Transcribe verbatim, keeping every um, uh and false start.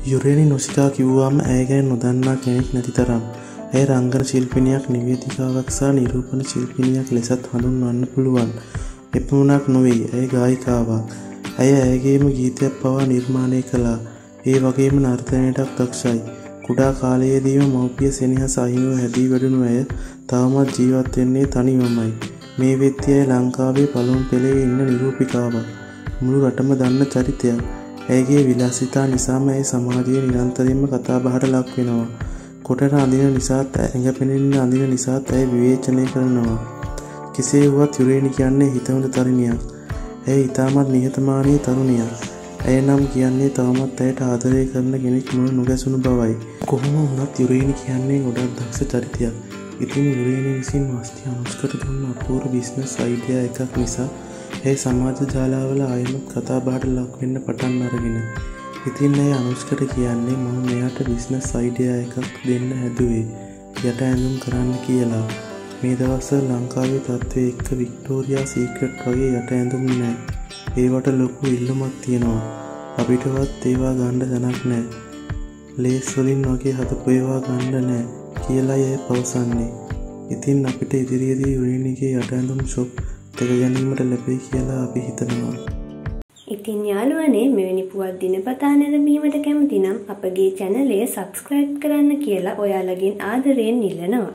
යුරේනි නොසිතා කිව්වාම ඇය ගැන නොදන්නා කෙනෙක් නැති තරම්. ඇය රංගන ශිල්පිනියක්, නිවේදිකාවක් සහ නිරූපණ ශිල්පිනියක් ලෙසත් හඳුන්වන්න පුළුවන්. එපමණක් නොවේ, ඇය ගායිකාවක්. ඇය ඇයගේම ගීතයක් පවා නිර්මාණය කළා. ඒ වගේම නර්තනයටත් දක්ෂයි. කුඩා කාලයේදීම මව්පිය සෙනෙහස අහිමිව හැදී වැඩුණු ඇය තවමත් ජීවත් වෙන්නේ තනිවමයි. මේ වෙද්දී ඇය ලංකාවේ පළමු පෙළේ ඉන්න නිරූපිකාවක්. මුළු රටම දන්න චරිතයක්. ඇයගේ විලාසිතා නිසාම ඇය සමාජයේ නිරන්තරයෙන්ම කතාබහට ලක් වෙනවා. කොටට අඳින නිසාත් ඇඟ පෙනෙන්න අඳින නිසාත් ඇය විවේචනය කරනවා. කෙසේ වුවත් යුරේනි කියන්නේ හිතවඳ තරුණියක්. ඇය ඉතාමත් නිහතමානී තරුණියක්. ඇය නම් කියන්නේ තවමත් ඇයට ආදරය කරන කෙනෙක් මුණ නොගැසුණු බවයි. කොහොම වුණත් යුරේනි කියන්නේ ගොඩක් දක්ෂ චරිතයක්. ඉතින් යුරේනි විසින් වස්ති අනුස්කට දුන්න අපූර්ව බිස්නස් අයිඩියා එකක් නිසා ඇය සමාජ ජාලාවල ආයෙමත් කතාබහට ලක් වෙන්න පටන් අරගෙන. ඉතින් ඇය අනුස්කට කියන්නේ මම මෙයාට බිස්නස් අයිඩියා එකක් දෙන්න හැදුවේ යට ඇඳුම් කරන්න කියලා. මේ දවස්වල ලංකාවේ තත්ත්වය එක්ක වික්ටෝරියා සීක්‍රට් වගේ යට ඇඳුම් නෑ. ඒවට ලොකු ඉල්ලුමක් තියෙනවා. අපිටවත් ඒවා ගන්න තැනක් නෑ. ලේස් වලින් වගේ හදපු ඒවා ගන්න නෑ කියලා ඇය පවසන්නේ. ඉතින් අපිට ඉදිරියේදී යුරේනිගේ යට ඇඳුම් ෂොප් දෙක ගැනීමට ලැබෙයි කියලා අපි හිතනවා. ඉතින් යාළුවනේ මෙවැනි පුවත් දිනපතා නැරඹීමට කැමති නම් අපගේ channel එක subscribe කරන්න කියලා ඔයාලගෙන් ආදරයෙන් ඉල්ලනවා.